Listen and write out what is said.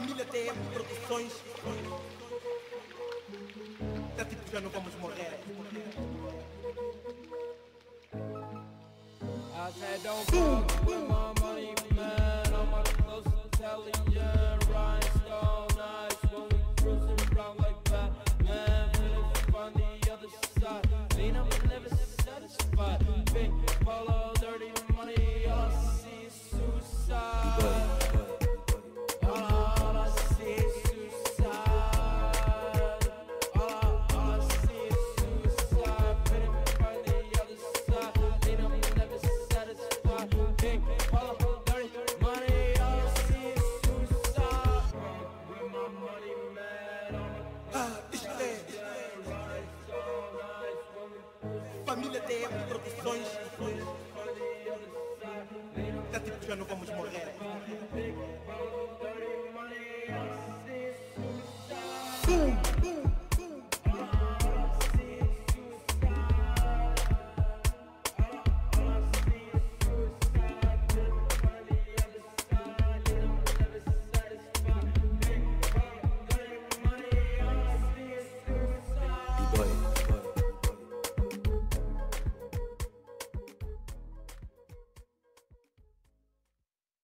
Família TM Produções. Tá tipo, já não vamos morrer. I said don't fuck with my money, man. I'm a close intelligent rhinestone eyes when we cruising around like Batman. Feeling on the other side, mean I'm never satisfied. Big polo, dirty money, all I see is suicide. All I see is suicide. All I see is suicide. Feeling on the other side, mean I'm never satisfied. Big polo, dirty money, all I see is suicide. With my money, man, Isto é Família TM Produções. Tá tipo, já não vamos morrer.